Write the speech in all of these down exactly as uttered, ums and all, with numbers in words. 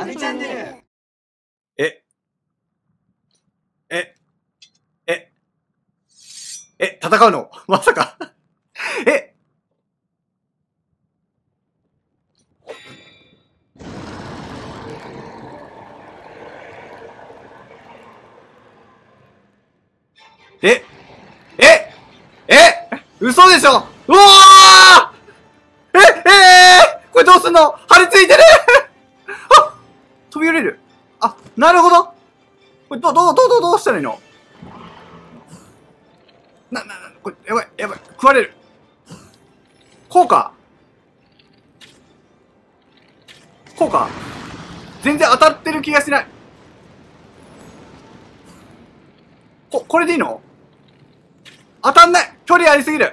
ナビチャンネル。 え、え、え、え、戦うのまさかえ、え、え、え、嘘でしょ。うわーえ、えー、これどうすんの？張り付いてるあ、飛び降りる。あ、なるほど。これど、どう、どう、どう、どうしたらいいの？な、な、な、これ、やばい、やばい、食われる。こうか。こうか。全然当たってる気がしない。こ、これでいいの？当たんない。距離ありすぎる。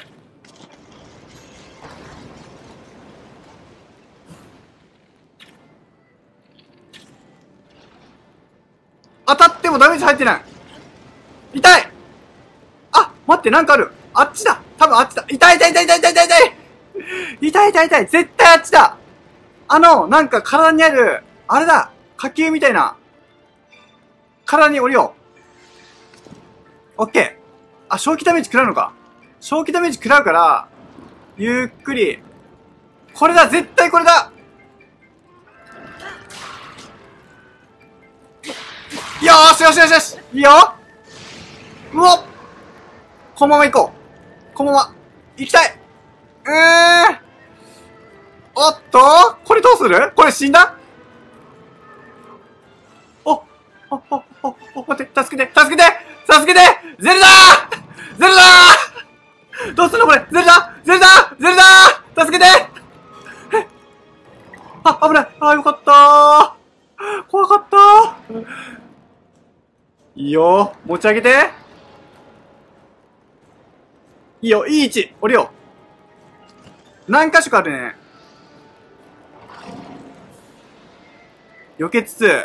当たってもダメージ入ってない。痛い。あ、待って、なんかある。あっちだ。多分あっちだ。痛い痛い痛い痛い痛い痛い痛い。痛い痛い痛い。絶対あっちだ。あの、なんか体にある、あれだ。火球みたいな。体に降りよう。オッケー。あ、正気ダメージ食らうのか。正気ダメージ食らうから、ゆっくり。これだ、絶対これだ。よーしよしよしよし。いいよ。うおっ。このまま行こう。このまま。行きたい。うーん。おっとこれどうする？これ死んだ？お、お、お、お、お、待って、助けて、助けて助けてゼルダーゼルダーどうするのこれゼルダゼルダゼルダ助けてえあ、危ないあ、よかったー怖かったーいいよ持ち上げていいよいい位置降りよう何箇所かあるね避けつつ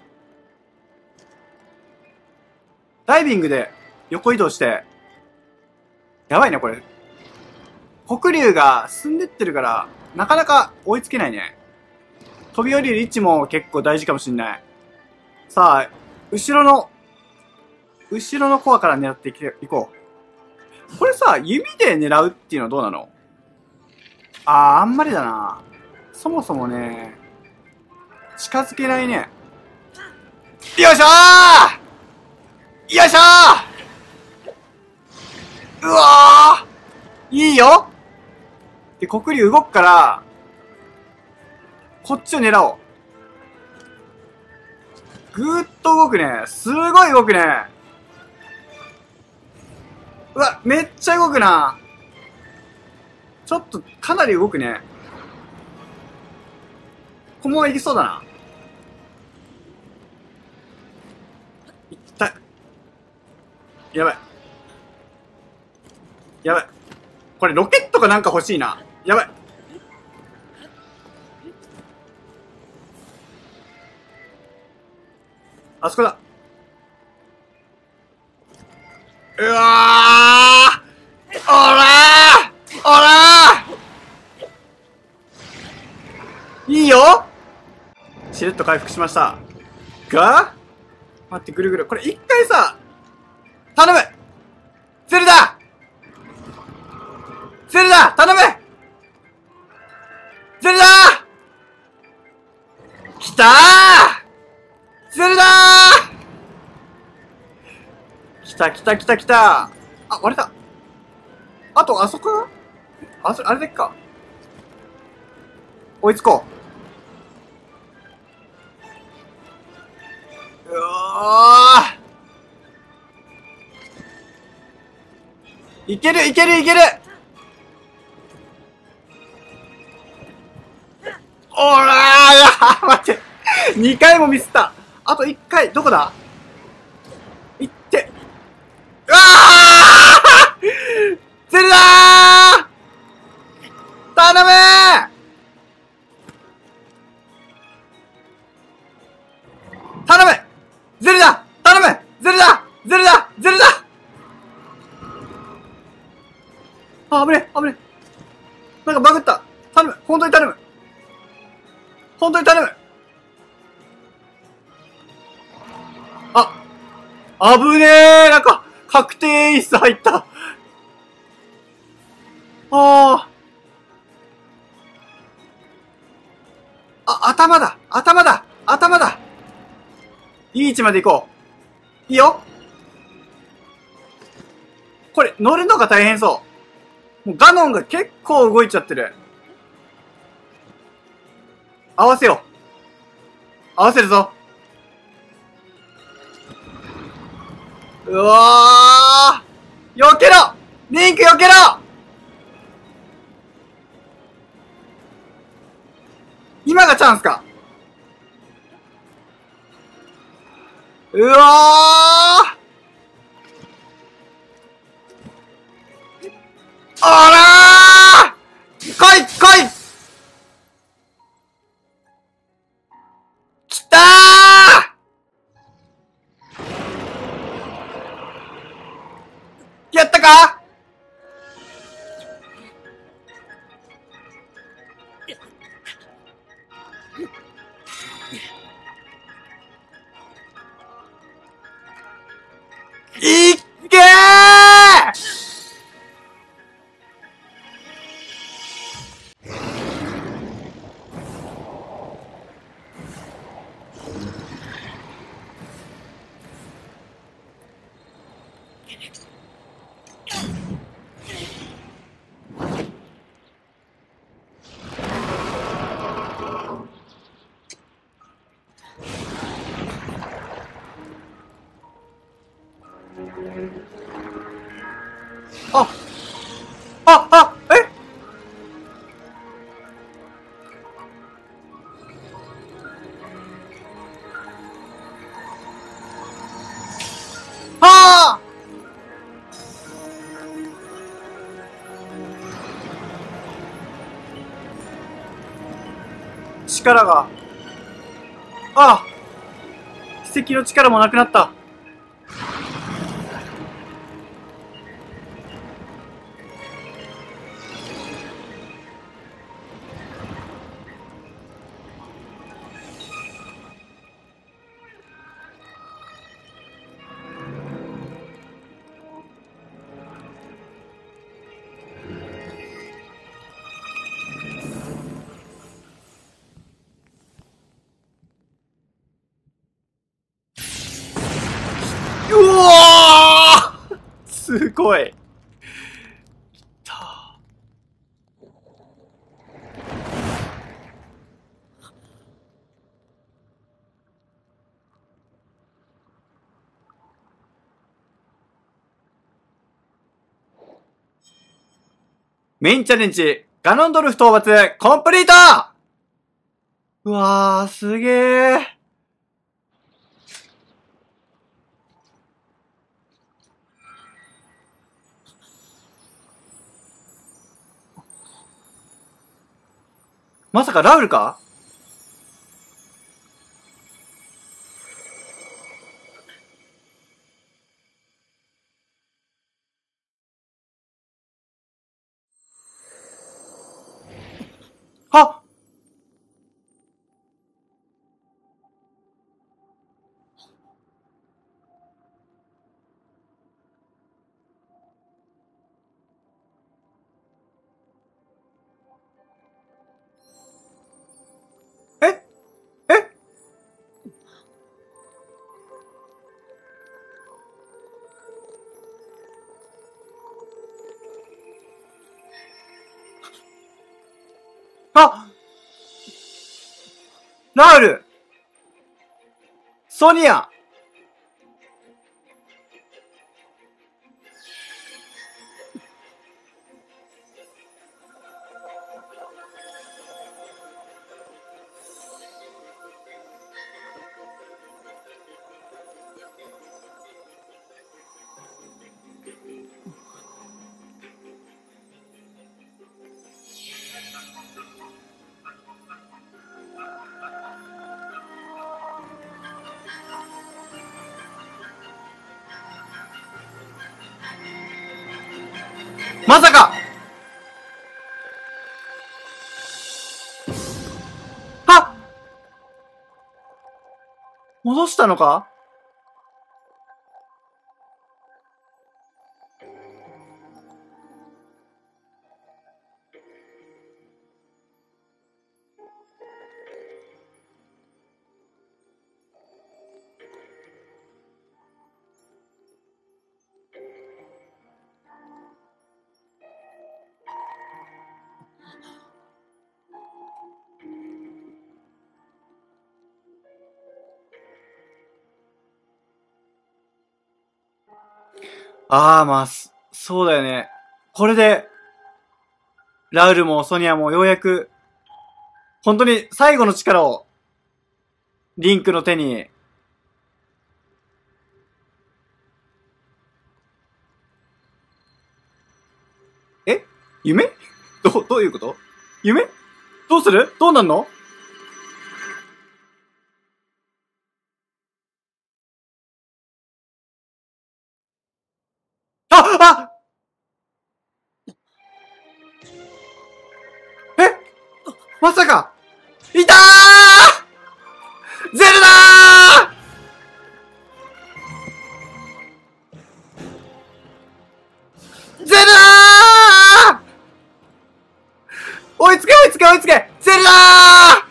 ダイビングで横移動して、やばいね、これ。黒竜が進んでってるから、なかなか追いつけないね。飛び降りる位置も結構大事かもしんない。さあ、後ろの、後ろのコアから狙っていけいこう。これさ、弓で狙うっていうのはどうなの？あー、あんまりだな。そもそもね、近づけないね。よいしょーよいしょーうわーいいよで、黒竜動くから、こっちを狙おう。ぐーっと動くね。すごい動くね。うわ、めっちゃ動くな。ちょっと、かなり動くね。このままいきそうだな。いったい。やばい。やばい。これロケットかなんか欲しいな。やばい。あそこだ。うわーおらーおらーいいよしれっと回復しました。が待って、ぐるぐる。これ一回さ、頼むゼルダゼルダ頼むゼルダ来たーゼルダー来た来た来た来たあ、割れたあと、あそこあそ、あれでっか追いつこう。うわーいけるいけるいけるおらーいや待ってにかいもミスった。あといっかい、どこだいって。うわーゼルダー頼むー頼むゼルダ頼むゼルダゼルダゼルダあ、危ね危ねなんかバグった頼む本当に頼む本当に頼む危ねえ、なんか、確定演出入った。ああ。あ、頭だ頭だ頭だいい位置まで行こう。いいよ。これ、乗るのが大変そう。もうガノンが結構動いちゃってる。合わせよう。合わせるぞ。うわー、避けろリンク避けろ今がチャンスか。うわー、あらー、来い来いきたー、やったか。いっけー。あ、あ、あ、えはあ力が、ああ奇跡の力もなくなった。うわーすごい。メインチャレンジ、ガノンドルフ討伐、コンプリート。うわー、すげー。まさかラウルか。はっええあラウルソニアまさかはっ戻したのか。 ああ、まあ、そそうだよね。これで、ラウルもソニアもようやく、本当に最後の力を、リンクの手に、え夢ど、どういうこと？夢？どうする？どうなんの？ああえまさかいたーゼルダーゼルダー追いつけ追いつけ追いつけゼルダー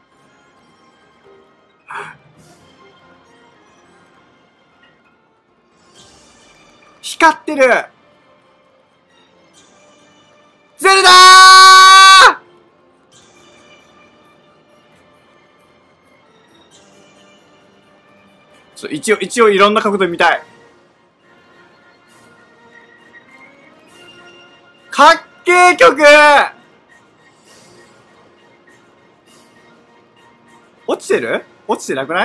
光ってるゼルダーちょ、一応、一応いろんな角度で見たい。かっけー曲落ちてる？落ちてなくない？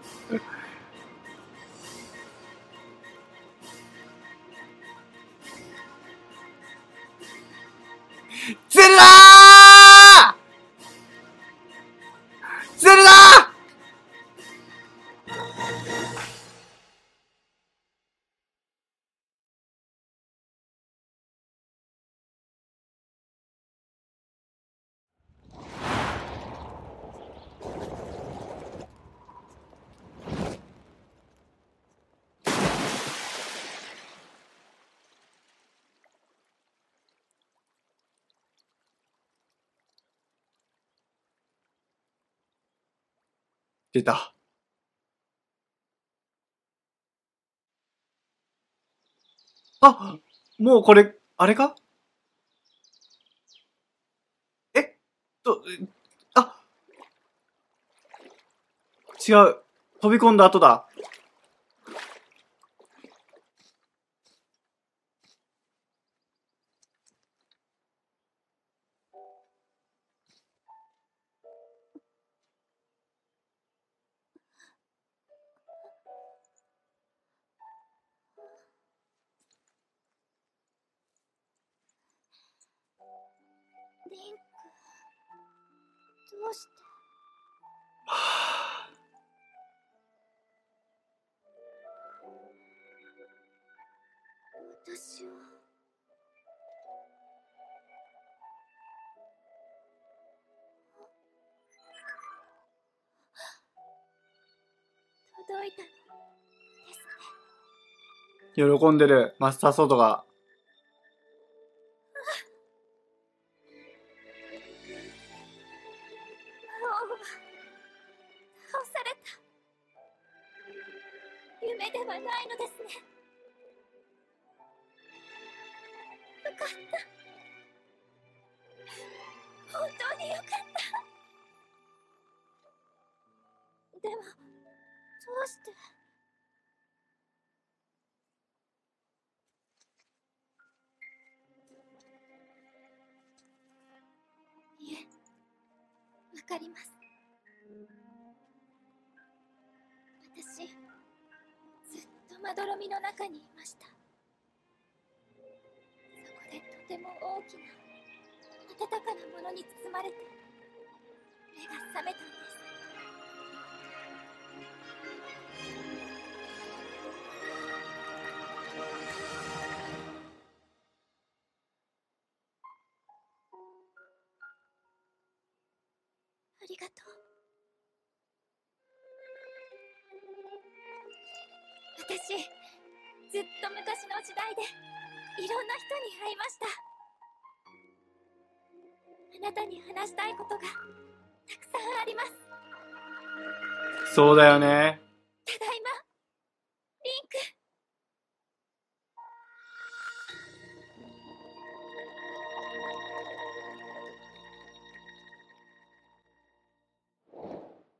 ゼルダーゼルダー出た。あ、もうこれ、あれか？えと、あ、違う。飛び込んだ後だ。 リンク、どうして？ は私を届いたのですね。 ぁ喜んでるマスターソードが。 魔王は倒された。夢ではないのですね。よかった。本当によかった。でも、どうして？いえ、わかります。私、ずっとまどろみの中にいました。そこでとても大きな暖かなものに包まれて目が覚めたんです。ありがとう。私、ずっと昔の時代でいろんな人に会いました。あなたに話したいことがたくさんあります。 そうだよね。 ただいま、リンク。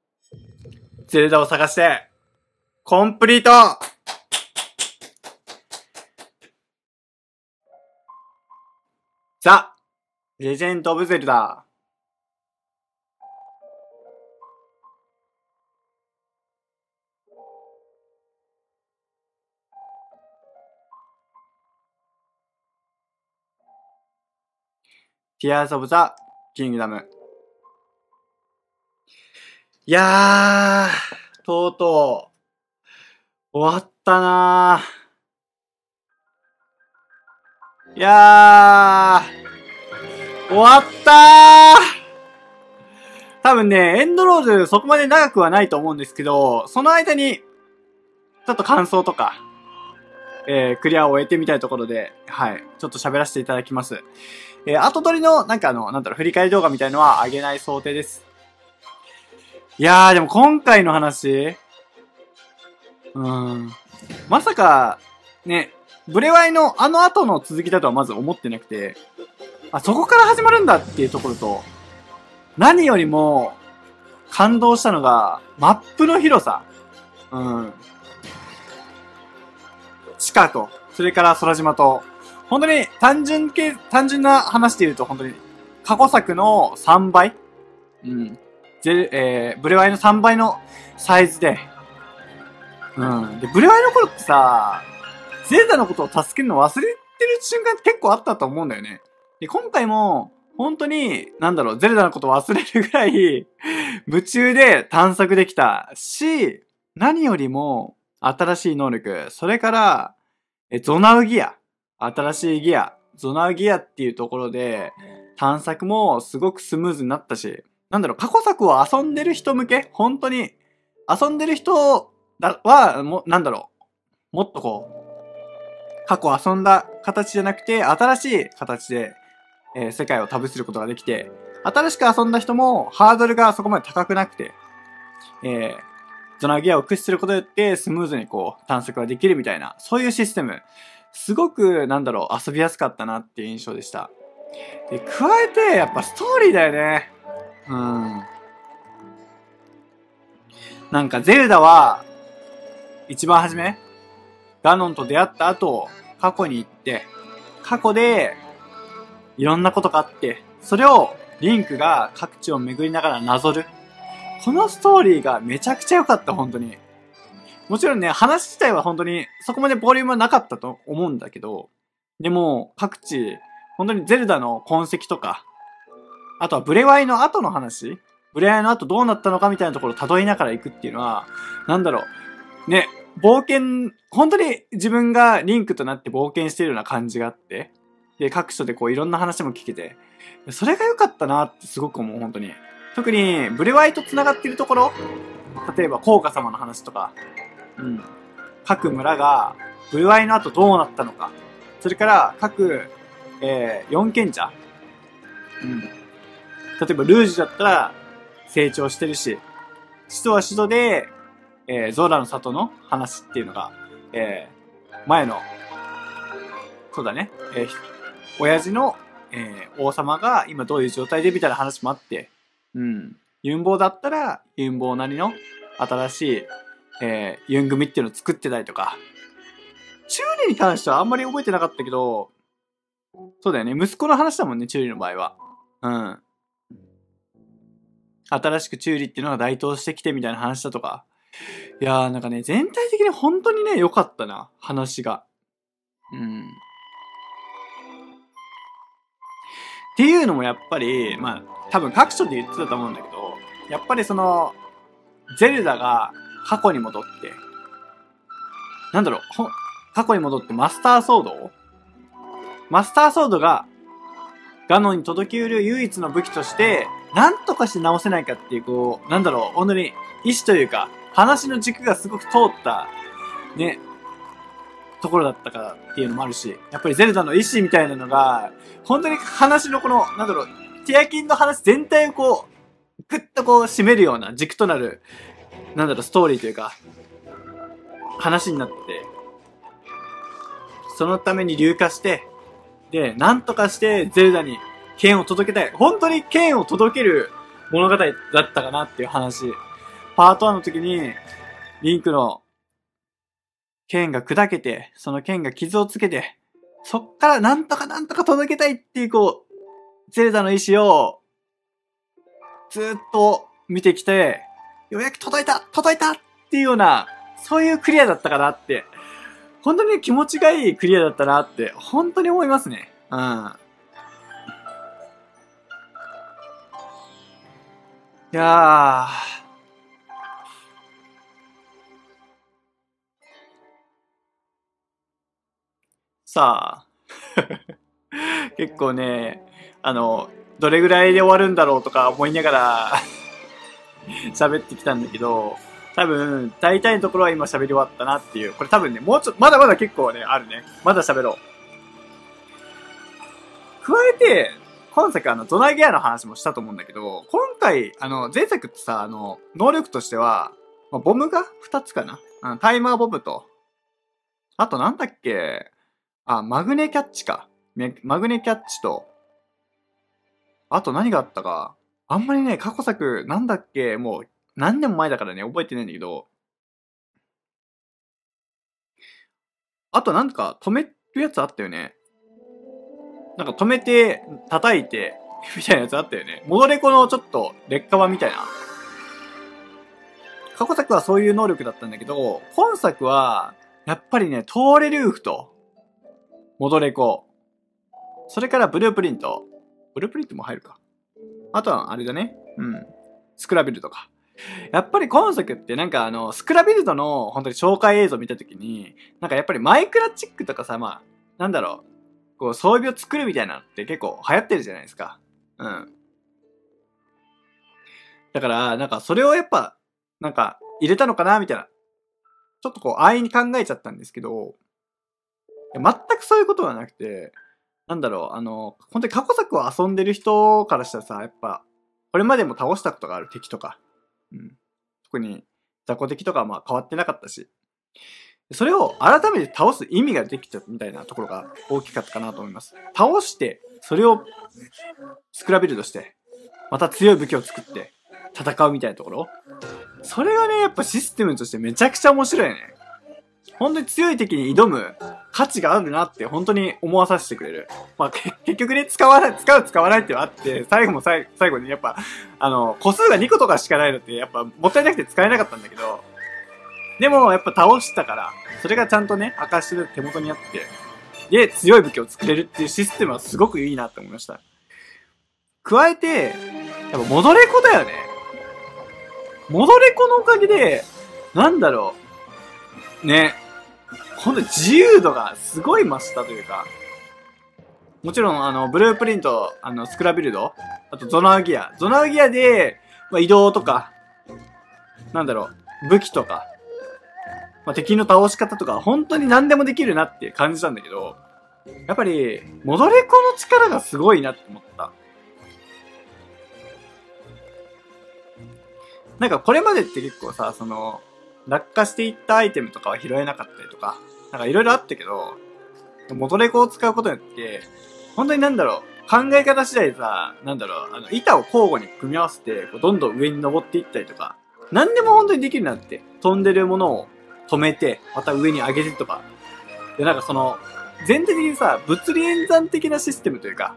ゼルダを探して、コンプリートザ・レジェンド・オブ・ゼルダ。ティアーズ・オブ・ザ・キングダム。いやー、とうとう、終わったなー。いやー、終わったー。多分ね、エンドロールそこまで長くはないと思うんですけど、その間に、ちょっと感想とか、えー、クリアを終えてみたいところで、はい、ちょっと喋らせていただきます。えー、後取りの、なんかあの、なんだろう、振り返り動画みたいのは上げない想定です。いやー、でも今回の話、うーん、まさか、ね、ブレワイのあの後の続きだとはまず思ってなくて、あ、そこから始まるんだっていうところと、何よりも感動したのが、マップの広さ。うん。地下と、それから空島と、本当に単純系、単純な話で言うと本当に、過去作のさんばい。うん。ゼえー、ブレワイのさんばいのサイズで、うん。で、ブレワイの頃ってさ、ゼルダのことを助けるの忘れてる瞬間結構あったと思うんだよね。で、今回も、本当に、なんだろう、ゼルダのことを忘れるぐらい、夢中で探索できたし、何よりも、新しい能力、それから、え、ゾナウギア。新しいギア。ゾナウギアっていうところで、探索もすごくスムーズになったし、なんだろう、過去作を遊んでる人向け、本当に、遊んでる人は、も、なんだろう、もっとこう、過去遊んだ形じゃなくて、新しい形で、えー、世界を旅することができて、新しく遊んだ人もハードルがそこまで高くなくて、えー、ゾナギアを駆使することによってスムーズにこう探索ができるみたいな、そういうシステム。すごく、なんだろう、遊びやすかったなっていう印象でした。で、加えて、やっぱストーリーだよね。うん。なんかゼルダは、一番初め、ガノンと出会った後、過去に行って、過去で、いろんなことがあって、それをリンクが各地を巡りながらなぞる。このストーリーがめちゃくちゃ良かった、本当に。もちろんね、話自体は本当にそこまでボリュームはなかったと思うんだけど、でも各地、本当にゼルダの痕跡とか、あとはブレワイの後の話、ブレワイの後どうなったのかみたいなところを辿りながら行くっていうのは、なんだろう、ね、冒険、本当に自分がリンクとなって冒険しているような感じがあって、で、各所でこういろんな話も聞けて、それが良かったなってすごく思う、本当に。特に、ブレワイと繋がっているところ、例えば、効果様の話とか、うん。各村が、ブレワイの後どうなったのか。それから、各、えー、四賢者。うん。例えば、ルージュだったら、成長してるし、使徒は使徒で、えー、ゾーラの里の話っていうのが、えー、前の、そうだね、えー、親父の、えー、王様が今どういう状態でみたいな話もあって、うん。ユンボウだったら、ユンボウなりの新しい、えー、ユン組っていうのを作ってたりとか。チューリに関してはあんまり覚えてなかったけど、そうだよね。息子の話だもんね、チューリの場合は。うん。新しくチューリっていうのが台頭してきてみたいな話だとか。いやーなんかね、全体的に本当にね、良かったな、話が。うん。っていうのもやっぱり、まあ、多分各所で言ってたと思うんだけど、やっぱりその、ゼルダが過去に戻って、なんだろう、ほ過去に戻ってマスターソードをマスターソードがガノンに届きうる唯一の武器として、なんとかして直せないかっていう、こう、なんだろう、本当に意志というか、話の軸がすごく通った、ね、ところだったからっていうのもあるし、やっぱりゼルダの意志みたいなのが、本当に話のこの、なんだろう、ティアキンの話全体をこう、ぐっとこう締めるような軸となる、なんだろう、ストーリーというか、話になって、そのために硫化して、で、なんとかしてゼルダに剣を届けたい。本当に剣を届ける物語だったかなっていう話。パートワンの時に、リンクの剣が砕けて、その剣が傷をつけて、 そっからなんとかなんとか届けたいっていう、こう、ゼルダの意志を、ずーっと見てきて、ようやく届いた届いたっていうような、そういうクリアだったかなって、本当に気持ちがいいクリアだったなって、本当に思いますね。うん。いやー。さあ。結構ね、あの、どれぐらいで終わるんだろうとか思いながら喋ってきたんだけど、多分、大体のところは今喋り終わったなっていう。これ多分ね、もうちょっと、まだまだ結構ね、あるね。まだ喋ろう。加えて、今作あの、ゾナギアの話もしたと思うんだけど、今回、あの、前作ってさ、あの、能力としては、ボムがふたつかな、あのタイマーボムと、あとなんだっけ、あ、マグネキャッチか。マグネキャッチと、あと何があったか。あんまりね、過去作、なんだっけ、もう何年も前だからね、覚えてないんだけど、あとなんか止めるやつあったよね。なんか止めて、叩いて、みたいなやつあったよね。戻れ子のちょっと劣化版みたいな。過去作はそういう能力だったんだけど、本作は、やっぱりね、トーレルーフと、戻れ子。それからブループリント。ブループリントも入るか。あとはあれだね。うん。スクラビルドか。やっぱり今作ってなんかあの、スクラビルドの本当に紹介映像見たときに、なんかやっぱりマイクラチックとかさ、まあ、なんだろう、こう装備を作るみたいなのって結構流行ってるじゃないですか。うん。だから、なんかそれをやっぱ、なんか入れたのかなみたいな。ちょっとこう安易に考えちゃったんですけど、全くそういうことはなくて、なんだろう、あの、本当に過去作を遊んでる人からしたらさ、やっぱ、これまでも倒したことがある敵とか、うん。特に雑魚敵とかはまあ変わってなかったし、それを改めて倒す意味ができたみたいなところが大きかったかなと思います。倒して、それをスクラビルドして、また強い武器を作って戦うみたいなところ。それがね、やっぱシステムとしてめちゃくちゃ面白いね。本当に強い敵に挑む価値があるなって本当に思わさせてくれる。まあ、結局ね、使わない、使う使わないってはあって、最後も最最後にやっぱ、あの、個数がにことかしかないのってやっぱもったいなくて使えなかったんだけど、でもやっぱ倒したから、それがちゃんとね、証で手元にあって、で、強い武器を作れるっていうシステムはすごくいいなって思いました。加えて、やっぱ戻れ子だよね。戻れ子のおかげで、なんだろう。ね。ほんと自由度がすごい増したというか、もちろんあの、ブループリント、あの、スクラビルド、あとゾナーギア。ゾナーギアで、まあ、移動とか、なんだろう、武器とか、まあ、敵の倒し方とか、本当に何でもできるなって感じたんだけど、やっぱり、戻れ子の力がすごいなって思った。なんかこれまでって結構さ、その、落下していったアイテムとかは拾えなかったりとか、なんかいろいろあったけど、元レコを使うことによって、本当になんだろう、考え方次第さ、なんだろう、あの、板を交互に組み合わせて、こうどんどん上に登っていったりとか、何でも本当にできるなって、飛んでるものを止めて、また上に上げてとか。で、なんかその、全体的にさ、物理演算的なシステムというか、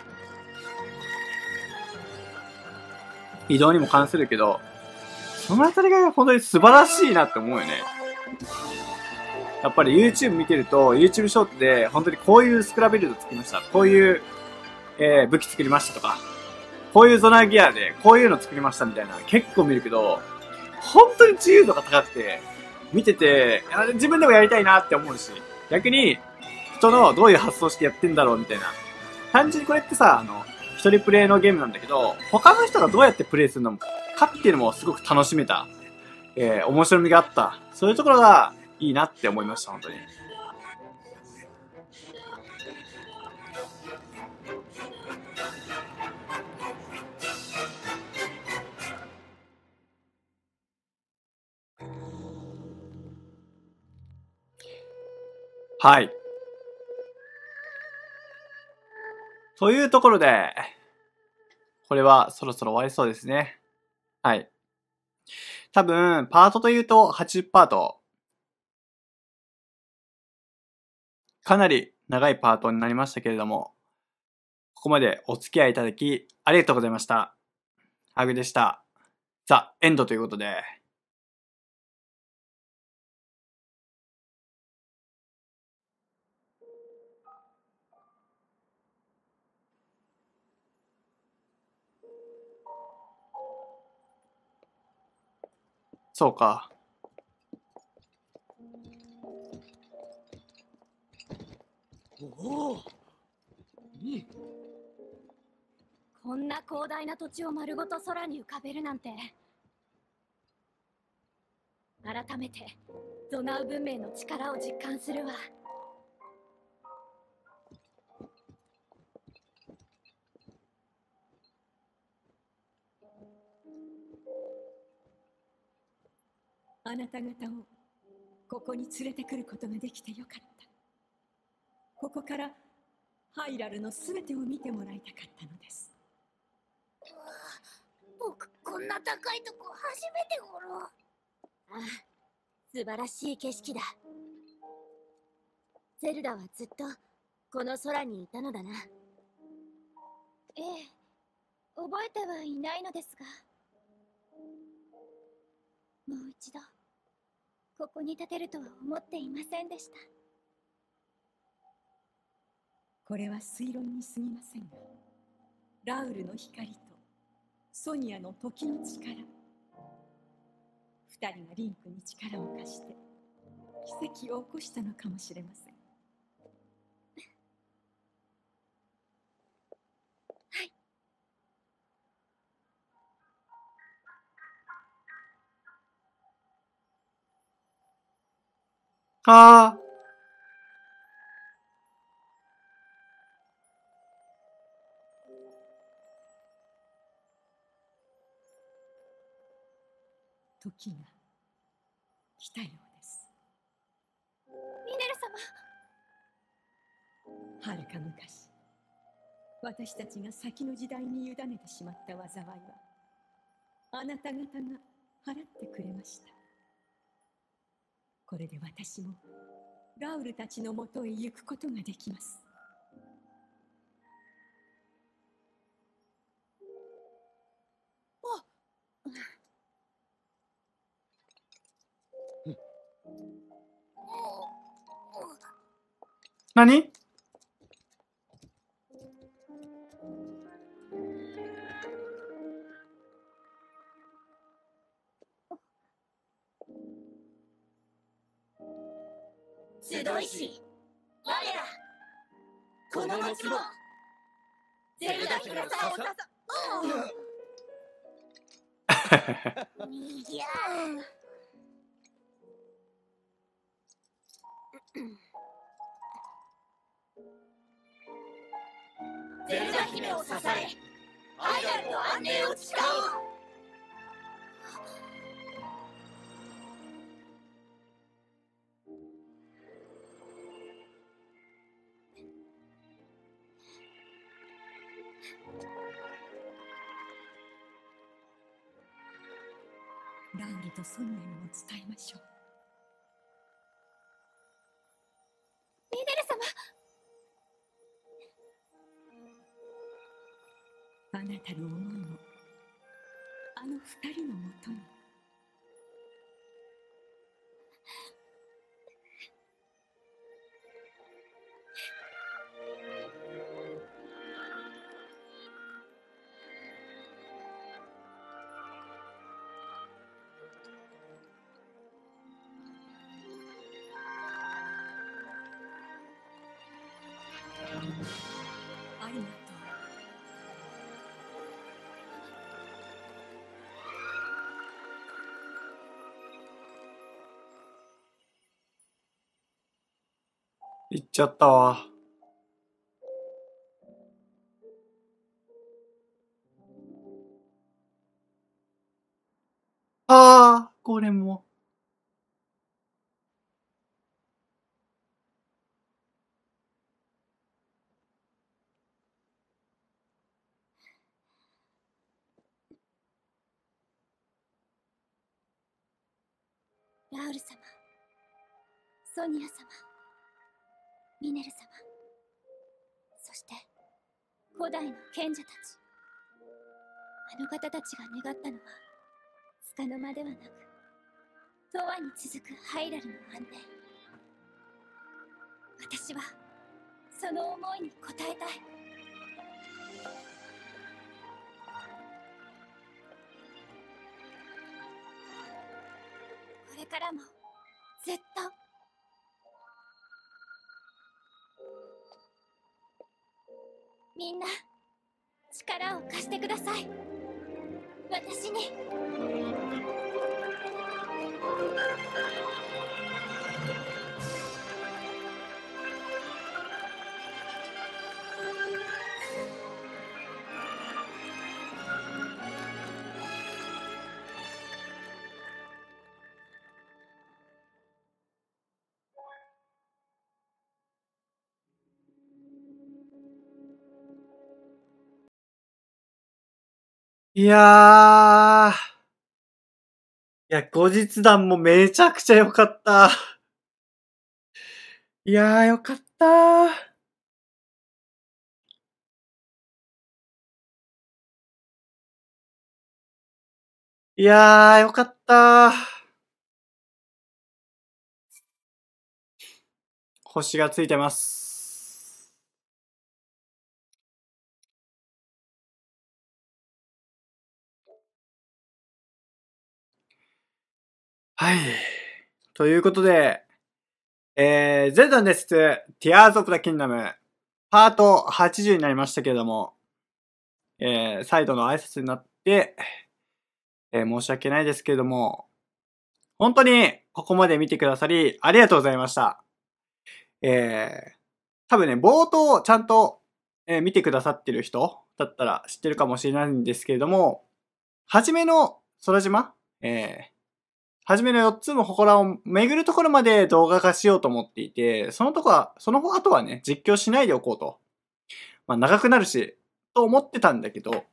移動にも関するけど、そのあたりが本当に素晴らしいなって思うよね。やっぱり YouTube 見てると、YouTube ショートで、本当にこういうスクラビルド作りました。こういう、えー、武器作りましたとか、こういうゾナーギアで、こういうの作りましたみたいな、結構見るけど、本当に自由度が高くて、見てて、自分でもやりたいなって思うし、逆に、人のどういう発想してやってんだろうみたいな。単純にこれってさ、あの、一人プレイのゲームなんだけど、他の人がどうやってプレイするのかっていうのもすごく楽しめた、えー、面白みがあった。そういうところがいいなって思いました、本当に。はい。というところで、これはそろそろ終わりそうですね。はい。多分、パートというとはちじゅうパート。かなり長いパートになりましたけれども、ここまでお付き合いいただきありがとうございました。ハグでした。ザ・エンドということで。そうか。 おお、うん、 こんな広大な土地を丸ごと空に浮かべるなんて。改めてゾナウ文明の力を実感するわ。 あなた方をここに連れてくることができてよかった。ここからハイラルのすべてを見てもらいたかったのです。 僕、こんな高いとこ初めてごろ。ああ、素晴らしい景色だ。ゼルダはずっとこの空にいたのだな。ええ、覚えてはいないのですが、もう一度ここに立てるとは思っていませんでした。 これは推論に過ぎませんが、ラウルの光とソニアの時の力、二人がリンクに力を貸して奇跡を起こしたのかもしれません。 はい。 あー。 時が来たようです。 ミネル様。 はるか昔、私たちが先の時代に委ねてしまった災いは、あなた方が払ってくれました。これで私もラウルたちのもとへ行くことができます。 何？ 集いし、我らこの町もゼルダ姫をさおたさ。いやゼルダ姫を支え、アイダルの安寧を誓おう。 ラウルとソニアにも伝えましょう。 ミネル様。 あなたの思いもあの二人のもとに。ありがとう。 行っちゃったわ。ああ、これも。 ラウル様、ソニア様、ミネル様。 そして古代の賢者たち、あの方たちが願ったのは束の間ではなく永遠に続くハイラルの安定。私はその思いに応えたい。これからもずっとみんな力を貸してください、私に。 いやー。いや、後日談もめちゃくちゃ良かった。いやー、良かったー。いやー、良かったー。星がついてます。はい。ということで、えー、ゼルダの伝説、ティアーズ・オブ・ザ・キングダム、パートはちじゅうになりましたけれども、えー、再度の挨拶になって、えー、申し訳ないですけれども、本当にここまで見てくださり、ありがとうございました。えー、多分ね、冒頭ちゃんと、えー、見てくださってる人だったら知ってるかもしれないんですけれども、はじめの空島、えー、はじめのよっつの祠を巡るところまで動画化しようと思っていて、そのとこは、その後はね、実況しないでおこうと。まあ長くなるし、と思ってたんだけど、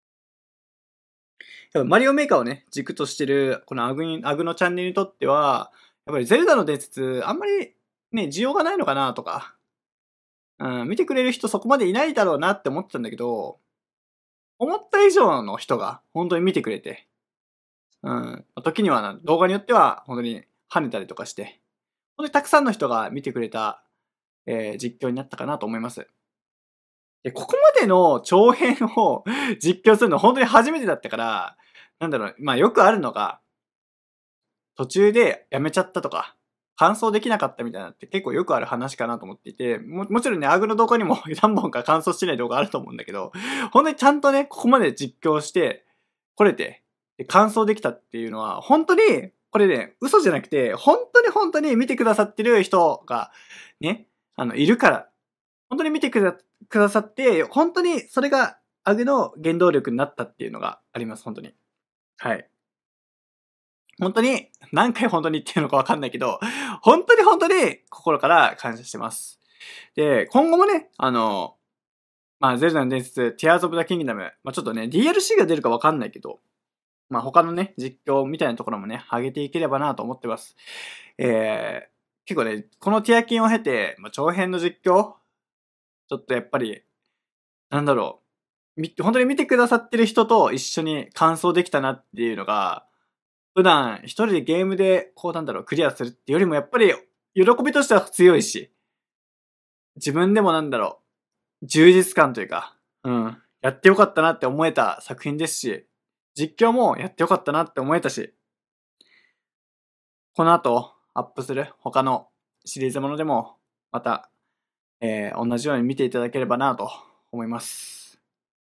マリオメーカーをね、軸としてる、このアグにアグのチャンネルにとっては、やっぱりゼルダの伝説、あんまりね、需要がないのかなとか、うん、見てくれる人そこまでいないだろうなって思ってたんだけど、思った以上の人が本当に見てくれて、うん、時には動画によっては本当に跳ねたりとかして、本当にたくさんの人が見てくれた、えー、実況になったかなと思います。で、ここまでの長編を実況するの本当に初めてだったから、なんだろう、まあよくあるのが、途中でやめちゃったとか、完走できなかったみたいなって結構よくある話かなと思っていて、も、もちろんね、アグの動画にも何本か完走してない動画あると思うんだけど、本当にちゃんとね、ここまで実況して、来れて、完走できたっていうのは、本当に、これね、嘘じゃなくて、本当に本当に見てくださってる人が、ね、あの、いるから、本当に見てくだ、くださって、本当にそれがアグの原動力になったっていうのがあります、本当に。はい。本当に、何回本当に言ってるのかわかんないけど、本当に本当に心から感謝してます。で、今後もね、あの、まあ、ゼルダの伝説、ティアーズ・オブ・ザ・キングダム、まあちょっとね、ディーエルシー が出るかわかんないけど、まあ他のね、実況みたいなところもね、上げていければなと思ってます。えー、結構ね、このティアキンを経て、まあ、長編の実況ちょっとやっぱり、なんだろう、み、本当に見てくださってる人と一緒に感想できたなっていうのが、普段一人でゲームで、こうなんだろう、クリアするっていうよりもやっぱり、喜びとしては強いし、自分でもなんだろう、充実感というか、うん、やってよかったなって思えた作品ですし、実況もやってよかったなって思えたし、この後アップする他のシリーズものでも、また、えー、同じように見ていただければなと思います。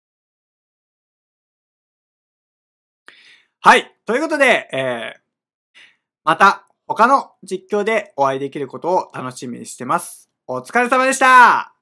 はい。ということで、えー、また他の実況でお会いできることを楽しみにしてます。お疲れ様でした。